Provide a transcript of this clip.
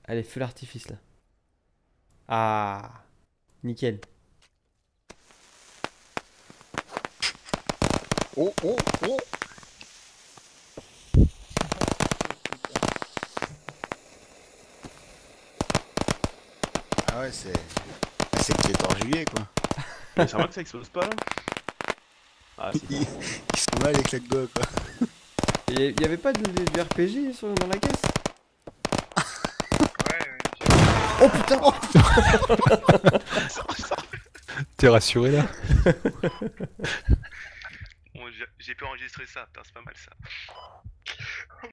Allez, feu l'artifice là. Ah, nickel. Oh, oh, oh. Ah ouais, c'est le 14 juillet, quoi. Mais ça va que ça explose pas là? Ah, c'est Ils bon. ils sont là, les claques-doigts, quoi. Et y avait pas du RPG dans la caisse? Oh putain! T'es rassuré là? Bon, j'ai pu enregistrer ça, putain, c'est pas mal ça.